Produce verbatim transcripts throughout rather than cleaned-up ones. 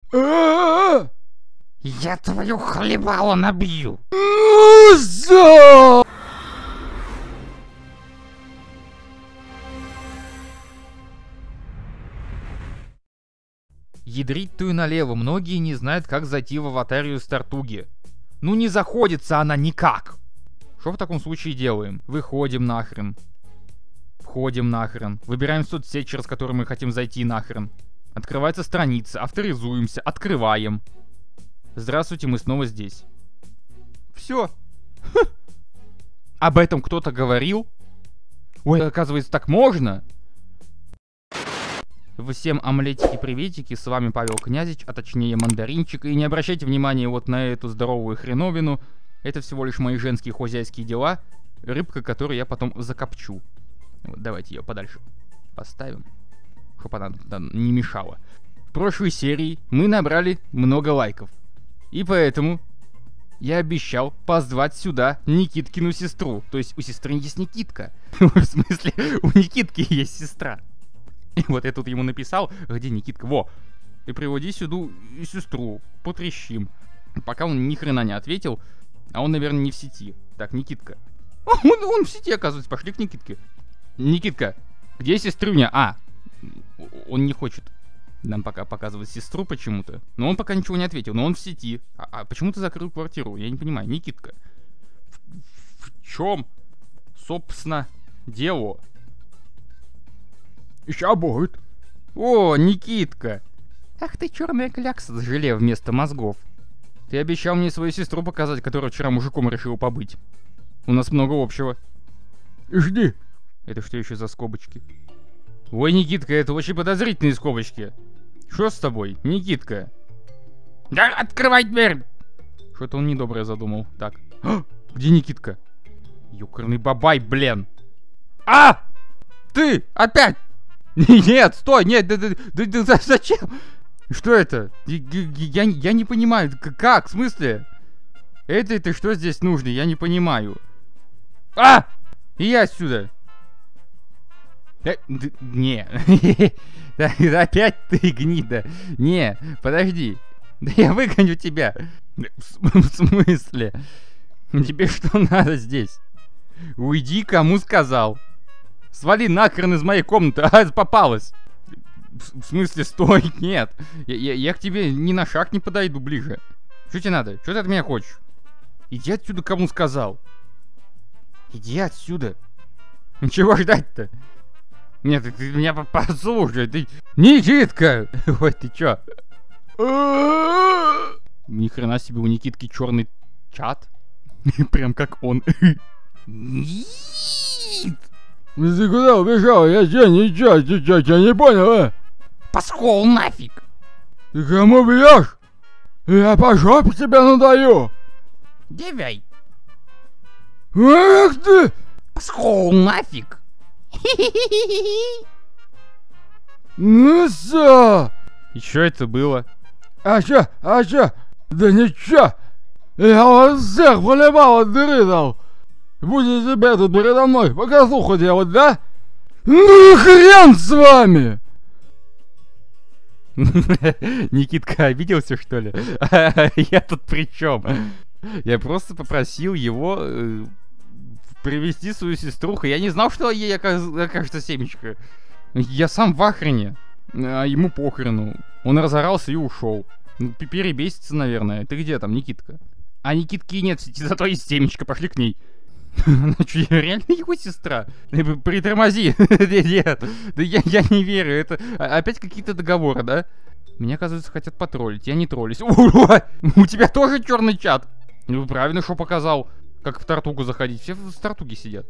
Я твою хлебало набью. Ядрить тую налево, многие не знают, как зайти в аватарию Стартуги. Ну не заходится она никак. Что в таком случае делаем? Выходим нахрен. Входим нахрен. Выбираем соцсеть, через которую мы хотим зайти нахрен. Открывается страница, авторизуемся, открываем. Здравствуйте, мы снова здесь. Все. Об этом кто-то говорил? Ой, оказывается, так можно? Всем омлетики-приветики, с вами Павел Князич, а точнее Мандаринчик. И не обращайте внимания вот на эту здоровую хреновину. Это всего лишь мои женские хозяйские дела. Рыбка, которую я потом закопчу. Вот, давайте ее подальше поставим, чтобы она там не мешала. В прошлой серии мы набрали много лайков. И поэтому я обещал позвать сюда Никиткину сестру. То есть у сестры есть Никитка. В смысле, у Никитки есть сестра. И вот я тут ему написал, где Никитка, во, и приводи сюда сестру, потрещим. Пока он ни хрена не ответил, а он, наверное, не в сети. Так, Никитка. Он, он в сети, оказывается, пошли к Никитке. Никитка, где сестрюня? А, он не хочет нам пока показывать сестру почему-то. Но он пока ничего не ответил, но он в сети. А, а почему ты закрыл квартиру? Я не понимаю, Никитка. В, в чем, собственно, дело? Ща будет. О, Никитка. Ах ты черная клякса с желе вместо мозгов. Ты обещал мне свою сестру показать, которая вчера мужиком решила побыть. У нас много общего. Жди. Это что еще за скобочки? Ой, Никитка, это очень подозрительные скобочки. Что с тобой, Никитка? Да открывай дверь! Что-то он недоброе задумал. Так. А, где Никитка? Ёкарный бабай, блин. А! Ты! Опять! Нет, стой, нет, да, да, да, да, зачем? Что это? Я, я, я не понимаю, как, в смысле? Это это что здесь нужно, я не понимаю. А! И я отсюда. Э, д, не. Опять ты гнида. Не, подожди. Да я выгоню тебя. В смысле? Тебе что надо здесь? Уйди, кому сказал. Свали нахрен из моей комнаты, а попалась. В смысле, стой, нет. Я, я, я к тебе ни на шаг не подойду ближе. Что тебе надо? Что ты от меня хочешь? Иди отсюда, кому сказал. Иди отсюда. Чего ждать-то? Нет, ты, ты меня послушай, ты... Никитка! Ой, ты чё? Ни хрена себе, у Никитки черный чат. Прям как он. Нет! Ты куда убежал? Я тебя ничего, ты что, тебя не понял, а? Пошел нафиг! Ты кому бьешь? Я по жопе тебя надаю! Давай! Ах ты! Пошел нафиг! Ну все! И что это было? А чё, а чё? Да ничего! Я вас всех полебал от дыры дал! Будете тебя тут передо мной показуху делать, да? Ну хрен с вами! Никитка обиделся, что ли? Я тут при чем? Я просто попросил его э, привести свою сеструху. Я не знал, что ей окажется семечко. Я сам в охрене. А ему похрену. Он разорался и ушел. Ну, перебесится, наверное. Ты где там, Никитка? А Никитки нет в сети, зато есть семечко. Пошли к ней. Она что, реально его сестра? Притормози. Нет, да я, я не верю. Это опять какие-то договоры, да? Меня, оказывается, хотят потроллить. Я не троллюсь. У тебя тоже черный чат? Ну, правильно, что показал. Как в Тартугу заходить. Все в Тартуге сидят.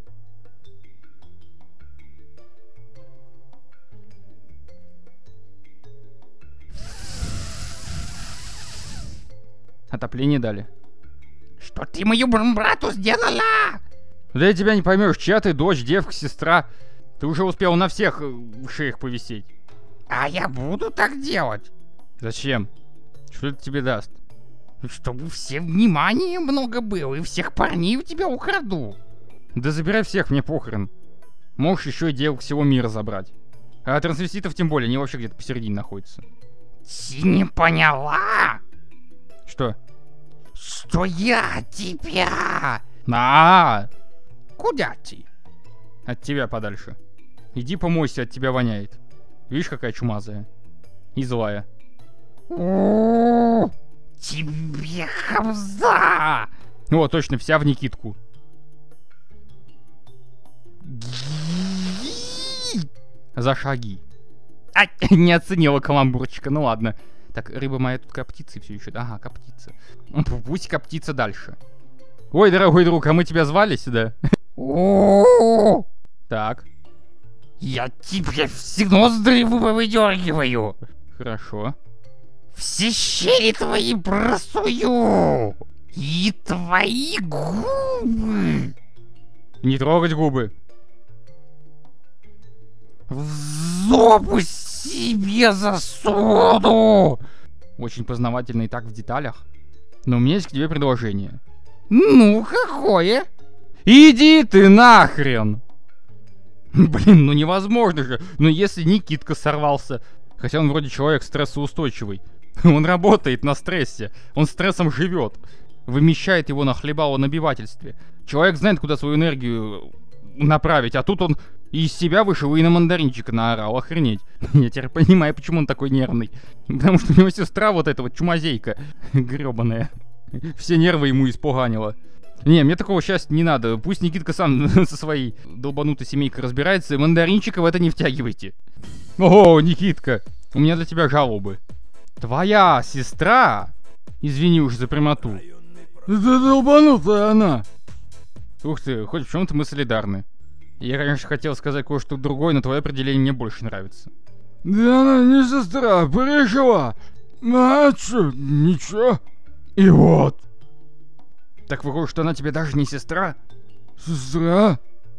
Отопление дали. Что ты мою брату сделала? Да я тебя не поймешь, чья ты дочь, девка, сестра. Ты уже успел на всех в шеях повисеть. А я буду так делать. Зачем? Что это тебе даст? Чтобы все внимания много было, и всех парней у тебя украду. Да забирай всех, мне похрен. Можешь еще и девок всего мира забрать. А трансвеститов тем более, они вообще где-то посередине находятся. Ты не поняла, Что? что я тебя... На! Куда ты? От тебя подальше. Иди помойся, от тебя воняет. Видишь, какая чумазая. И злая. О, тебе хамза! О, точно, вся в Никитку. За шаги. А, не оценила каламбурчика, ну ладно. Так, рыба моя тут коптится все еще. Ага, коптится. Ну, пусть коптится дальше. Ой, дорогой друг, а мы тебя звали сюда? О, Так, я тебе все ноздри выдергиваю. хорошо. Все щели твои просую. И твои губы. Не трогать губы. В зубы себе засуну. Очень познавательно и так в деталях. Но у меня есть к тебе предложение. Ну, какое? Иди ты нахрен! Блин, ну невозможно же. Ну если Никитка сорвался. Хотя он вроде человек стрессоустойчивый. Он работает на стрессе. Он стрессом живет. Вымещает его на хлебало-набивательстве. Человек знает, куда свою энергию направить. А тут он и из себя вышел, и на мандаринчика наорал. Охренеть. Я теперь понимаю, почему он такой нервный. Потому что у него сестра вот эта вот чумазейка. Гребаная. Все нервы ему испоганила. Не, мне такого счастья не надо. Пусть Никитка сам со своей долбанутой семейкой разбирается. Мандаринчика в это не втягивайте. О, Никитка, у меня для тебя жалобы. Твоя сестра, извини уж за прямоту. Это долбанутая она. Ух ты, хоть в чем-то мы солидарны. Я, конечно, хотел сказать кое-что другое, но твое определение мне больше нравится. Да она не сестра, пережила. А чё, ничего. И вот. Так выходит, что она тебе даже не сестра? Сестра?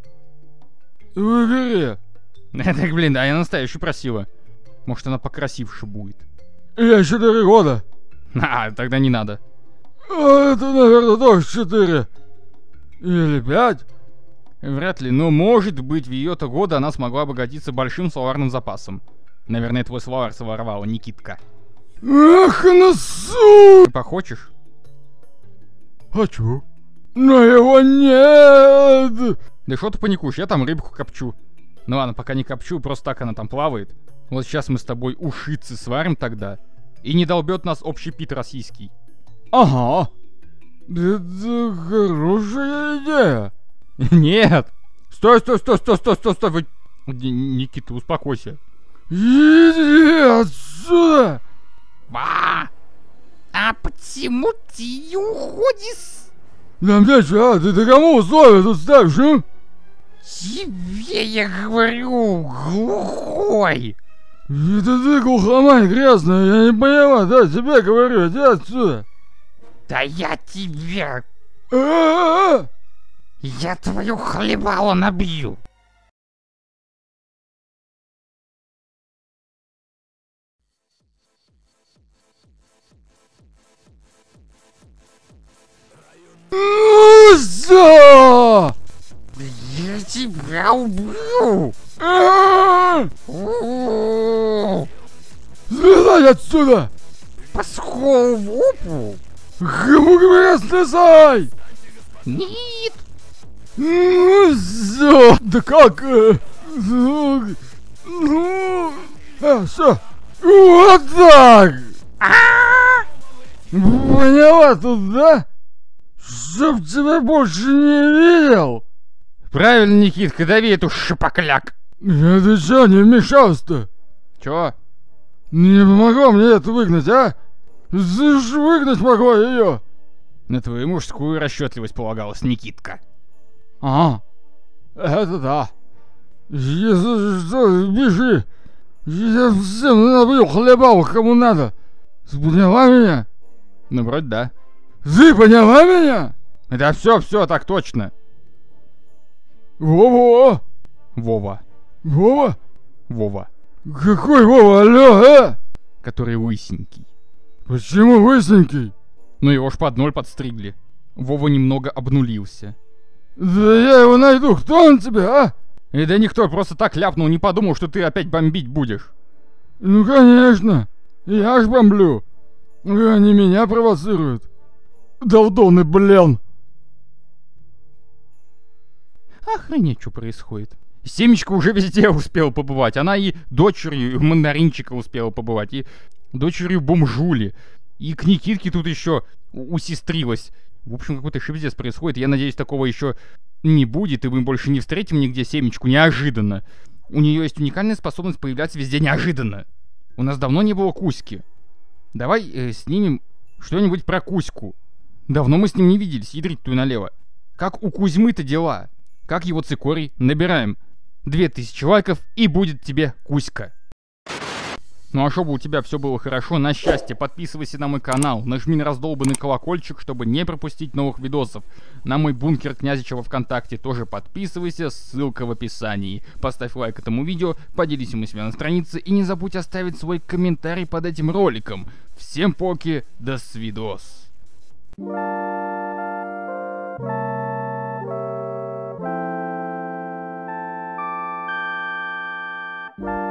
В игре. Так, блин, да, я настоящую просила. Может, она покрасивше будет. Я четыре года. А, тогда не надо. А это, наверное, тоже четыре. Или пять. Вряд ли, но может быть в ее-то годы она смогла обогатиться большим словарным запасом. Наверное, твой словарь своровала Никитка. Ах, носу! Ты похочешь? Хочу. Но его нет. Да что ты паникуешь, я там рыбку копчу. Ну ладно, пока не копчу, просто так она там плавает. Вот сейчас мы с тобой ушицы сварим тогда. И не долбет нас общепит российский. Ага. Это хорошая идея. Нет. Стой, стой, стой, стой, стой, стой, стой. Вы... Никита, успокойся. Иди отсюда. Ба! А почему ты не уходишь? Да мне что, ты ты кому условия тут ставишь, а? Тебе я говорю, глухой. Это ты глухомань грязная, я не поняла, да, тебе говорю, иди отсюда. Да я тебе... А-а-а! Я твою хлебало набью. Ну всё! Я тебя убью. А-а-а! О, Слезай отсюда! паскол в опу. Кому говорят, слезай! Нет. Ну всё! Да как? э, Ну, ну, а, всё! Вот так! Поняла тут, да? Чтоб тебя больше не видел! Правильно, Никитка, дави эту шипокляк. Я ты чё, не вмешался-то? Чё? Не помогло мне это выгнать, а? Ты ж выгнать могла ее! На твою мужскую расчетливость полагалась, Никитка. Ага, это да. Если что, бежи. Я всем набью хлебал, кому надо. Ты поняла меня? Ну, вроде да. Ты поняла меня? Да все, все, так точно. Во-во! Вова. Вова? Вова. Какой Вова, алло, э? Который лысенький. Почему лысенький? Ну его ж под ноль подстригли. Вова немного обнулился. Да я его найду, кто он тебе, а? И да никто просто так ляпнул, не подумал, что ты опять бомбить будешь. Ну конечно. Я ж бомблю. Они меня провоцируют. Долдоны, блин. Охренеть, что происходит. Семечка уже везде успела побывать. Она и дочерью мандаринчика успела побывать, и дочерью бомжули. И к Никитке тут еще усестрилась. В общем, какой-то шипздец происходит. Я надеюсь, такого еще не будет, и мы больше не встретим нигде Семечку неожиданно. У нее есть уникальная способность появляться везде неожиданно. У нас давно не было Кузьки. Давай э, снимем что-нибудь про Кузьку. Давно мы с ним не виделись, ядрить ту налево. Как у Кузьмы-то дела? Как его цикорий? Набираем две тысячи лайков, и будет тебе Кузька. Ну а чтобы у тебя все было хорошо, на счастье, подписывайся на мой канал, нажми на раздолбанный колокольчик, чтобы не пропустить новых видосов. На мой бункер Князича во ВКонтакте тоже подписывайся, ссылка в описании. Поставь лайк этому видео, поделись им у себя на странице и не забудь оставить свой комментарий под этим роликом. Всем поки, до свидос. you